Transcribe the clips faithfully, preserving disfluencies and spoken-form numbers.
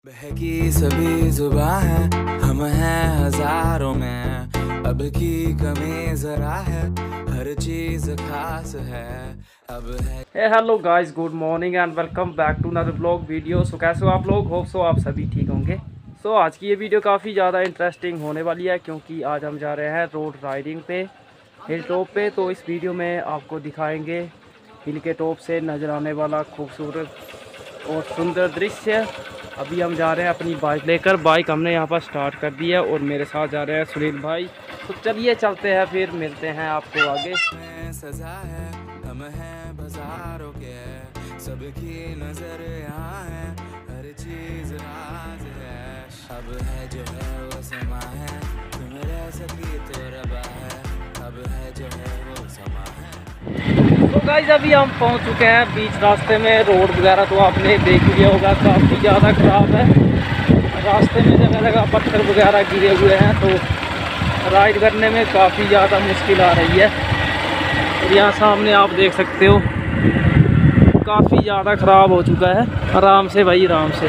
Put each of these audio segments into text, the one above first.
बहकी सभी जुबां है, हम हैं हजारों में, अब की कमी जरा है, हर चीज खास है अब है। Hey hello guys, good morning and welcome back to another blog video. So कैसे हो आप लोग? होप सो आप सभी ठीक होंगे। सो so, आज की ये वीडियो काफ़ी ज़्यादा इंटरेस्टिंग होने वाली है क्योंकि आज हम जा रहे हैं रोड राइडिंग पे, हिल टॉप पे। तो इस वीडियो में आपको दिखाएंगे हिल के टॉप से नज़र आने वाला खूबसूरत और सुंदर दृश्य। अभी हम जा रहे हैं अपनी बाइक लेकर। बाइक हमने यहाँ पर स्टार्ट कर दी है और मेरे साथ जा रहे हैं सुनील भाई। तो चलिए चलते हैं, फिर मिलते हैं आपको आगे। सजा है, हम हैं बाजारों के, सबकी नजर यहाँ है, हर चीज राज है। अब है जो है वो समा है, तुम रह सकी तो रबा है, अब है जो है वो समा है। तो गाइस अभी हम पहुंच चुके हैं बीच रास्ते में। रोड वगैरह तो आपने देख लिया होगा, काफ़ी ज़्यादा ख़राब है। रास्ते में जगह जगह पत्थर वगैरह गिरे हुए हैं, तो राइड करने में काफ़ी ज़्यादा मुश्किल आ रही है। और यहाँ सामने आप देख सकते हो काफ़ी ज़्यादा ख़राब हो चुका है। आराम से भाई, आराम से।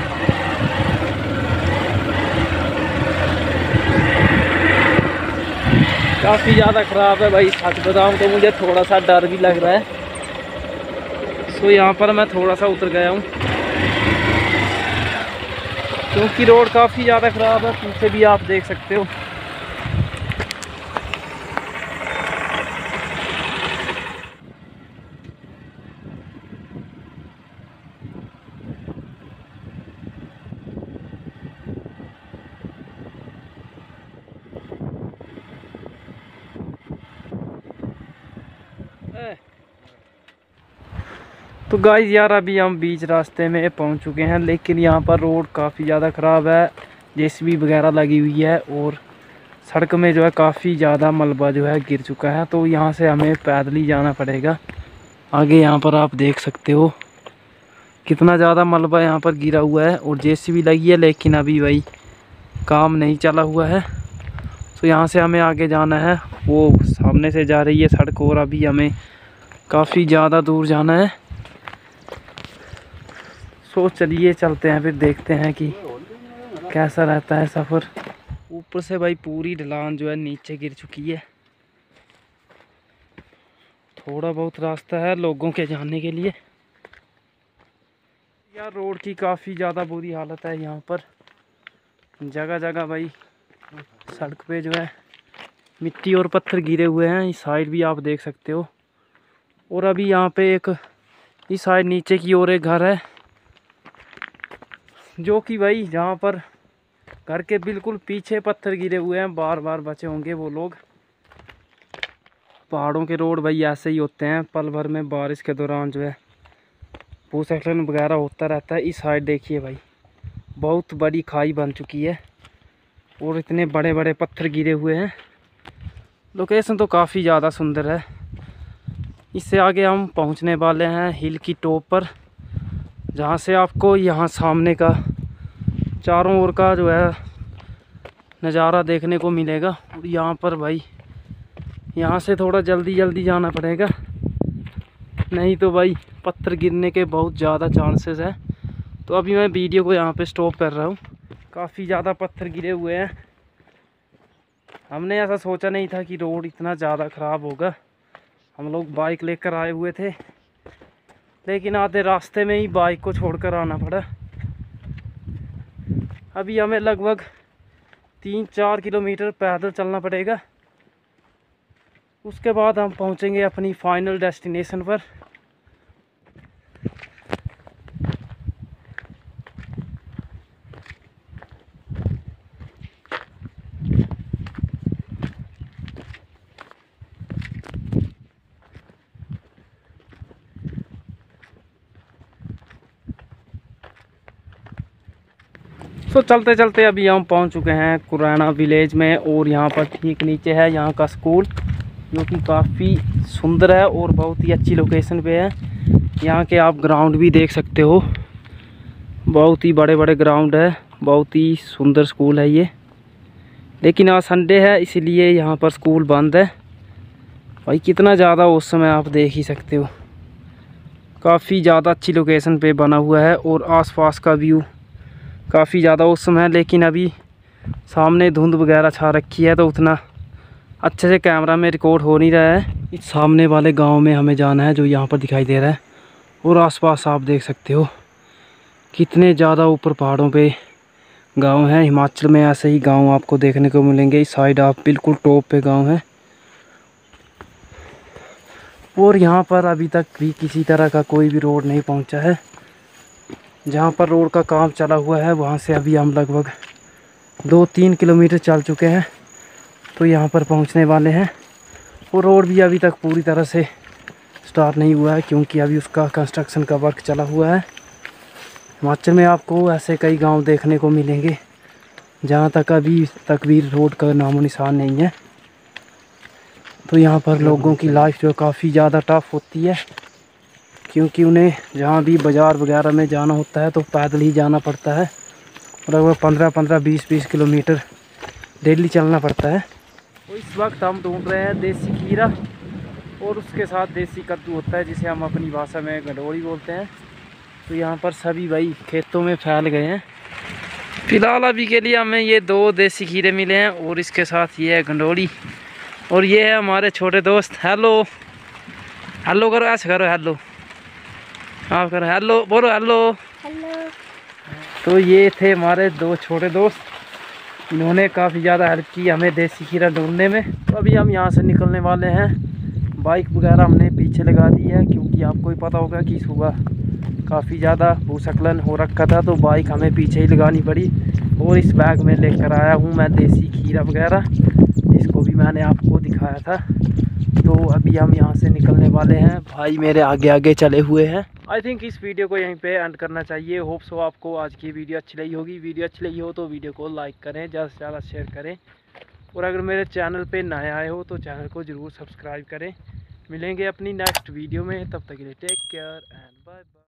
काफ़ी ज़्यादा ख़राब है भाई। सच बताऊँ तो मुझे थोड़ा सा डर भी लग रहा है। सो यहाँ पर मैं थोड़ा सा उतर गया हूँ क्योंकि रोड काफ़ी ज़्यादा ख़राब है। पीछे भी आप देख सकते हो। तो गाइस यार अभी हम बीच रास्ते में पहुंच चुके हैं, लेकिन यहाँ पर रोड काफ़ी ज़्यादा ख़राब है। जेसीबी वगैरह लगी हुई है और सड़क में जो है काफ़ी ज़्यादा मलबा जो है गिर चुका है। तो यहाँ से हमें पैदल ही जाना पड़ेगा आगे। यहाँ पर आप देख सकते हो कितना ज़्यादा मलबा यहाँ पर गिरा हुआ है और जेसीबी लगी है, लेकिन अभी भाई काम नहीं चला हुआ है। तो यहाँ से हमें आगे जाना है। वो सामने से जा रही है सड़क और अभी हमें काफ़ी ज़्यादा दूर जाना है। सो चलिए चलते हैं, फिर देखते हैं कि कैसा रहता है सफ़र। ऊपर से भाई पूरी ढलान जो है नीचे गिर चुकी है। थोड़ा बहुत रास्ता है लोगों के जाने के लिए। यार रोड की काफ़ी ज़्यादा बुरी हालत है यहाँ पर। जगह जगह भाई सड़क पे जो है मिट्टी और पत्थर गिरे हुए हैं। इस साइड भी आप देख सकते हो। और अभी यहाँ पे एक इस साइड नीचे की ओर एक घर है, जो कि भाई जहाँ पर घर के बिल्कुल पीछे पत्थर गिरे हुए हैं। बार बार बचे होंगे वो लोग। पहाड़ों के रोड भाई ऐसे ही होते हैं। पल भर में बारिश के दौरान जो है भूस्खलन वगैरह होता रहता है। इस साइड देखिए भाई बहुत बड़ी खाई बन चुकी है और इतने बड़े बड़े पत्थर गिरे हुए हैं। लोकेशन तो काफ़ी ज़्यादा सुंदर है। इससे आगे हम पहुंचने वाले हैं हिल की टॉप पर, जहां से आपको यहाँ सामने का चारों ओर का जो है नज़ारा देखने को मिलेगा। और यहाँ पर भाई यहाँ से थोड़ा जल्दी जल्दी जाना पड़ेगा, नहीं तो भाई पत्थर गिरने के बहुत ज़्यादा चांसेस हैं। तो अभी मैं वीडियो को यहाँ पे स्टॉप कर रहा हूँ। काफ़ी ज़्यादा पत्थर गिरे हुए हैं। हमने ऐसा सोचा नहीं था कि रोड इतना ज़्यादा ख़राब होगा। हम लोग बाइक लेकर आए हुए थे, लेकिन आधे रास्ते में ही बाइक को छोड़कर आना पड़ा। अभी हमें लगभग तीन चार किलोमीटर पैदल चलना पड़ेगा। उसके बाद हम पहुंचेंगे अपनी फाइनल डेस्टिनेशन पर। तो चलते चलते अभी हम पहुंच चुके हैं कुराना विलेज में। और यहाँ पर ठीक नीचे है यहाँ का स्कूल, जो कि काफ़ी सुंदर है और बहुत ही अच्छी लोकेशन पे है। यहाँ के आप ग्राउंड भी देख सकते हो, बहुत ही बड़े बड़े ग्राउंड है। बहुत ही सुंदर स्कूल है ये, लेकिन आज संडे है इसलिए यहाँ पर स्कूल बंद है। भाई कितना ज़्यादा उस समय आप देख ही सकते हो। काफ़ी ज़्यादा अच्छी लोकेशन पे बना हुआ है और आसपास का व्यू काफ़ी ज़्यादा मौसम है, लेकिन अभी सामने धुंध वगैरह छा रखी है तो उतना अच्छे से कैमरा में रिकॉर्ड हो नहीं रहा है। इस सामने वाले गांव में हमें जाना है जो यहाँ पर दिखाई दे रहा है, और आसपास आप देख सकते हो कितने ज़्यादा ऊपर पहाड़ों पे गांव हैं। हिमाचल में ऐसे ही गांव आपको देखने को मिलेंगे। इस साइड आप बिल्कुल टॉप पे गांव है, और यहाँ पर अभी तक भी किसी तरह का कोई भी रोड नहीं पहुँचा है। जहाँ पर रोड का काम चला हुआ है वहाँ से अभी हम लगभग दो तीन किलोमीटर चल चुके हैं, तो यहाँ पर पहुँचने वाले हैं। और रोड भी अभी तक पूरी तरह से स्टार्ट नहीं हुआ है, क्योंकि अभी उसका कंस्ट्रक्शन का वर्क चला हुआ है। हिमाचल में आपको ऐसे कई गांव देखने को मिलेंगे जहां तक अभी तक भी रोड का नामो निशान नहीं है। तो यहाँ पर लोगों की लाइफ जो काफ़ी ज़्यादा टफ होती है, क्योंकि उन्हें जहाँ भी बाज़ार वगैरह में जाना होता है तो पैदल ही जाना पड़ता है। लगभग पंद्रह पंद्रह बीस बीस किलोमीटर डेली चलना पड़ता है। तो इस वक्त हम ढूंढ रहे हैं देसी खीरा, और उसके साथ देसी कद्दू होता है जिसे हम अपनी भाषा में गंडोली बोलते हैं। तो यहाँ पर सभी भाई खेतों में फैल गए हैं। फिलहाल अभी के लिए हमें ये दो देसी खीरे मिले हैं, और इसके साथ ये है गंडोली, और ये है हमारे छोटे दोस्त। हेलो हेलो करो, ऐसे करो, हेलो आप करो, हेलो बोलो, हेलो हेलो। तो ये थे हमारे दो छोटे दोस्त, इन्होंने काफ़ी ज़्यादा हेल्प की हमें देसी खीरा ढूंढने में। तो अभी हम यहाँ से निकलने वाले हैं। बाइक वगैरह हमने पीछे लगा दी है, क्योंकि आपको ही पता होगा कि सुबह काफ़ी ज़्यादा भूस्खलन हो रखा था, तो बाइक हमें पीछे ही लगानी पड़ी। और इस बैग में लेकर आया हूँ मैं देसी खीरा वगैरह, जिसको भी मैंने आपको दिखाया था। तो अभी हम यहाँ से निकलने वाले हैं। भाई मेरे आगे आगे चले हुए हैं। आई थिंक इस वीडियो को यहीं पे एंड करना चाहिए। होप सो आपको आज की वीडियो अच्छी लगी होगी। वीडियो अच्छी लगी हो तो वीडियो को लाइक करें, ज़्यादा से ज़्यादा शेयर करें, और अगर मेरे चैनल पे नए आए हो तो चैनल को ज़रूर सब्सक्राइब करें। मिलेंगे अपनी नेक्स्ट वीडियो में, तब तक के लिए take care and bye bye.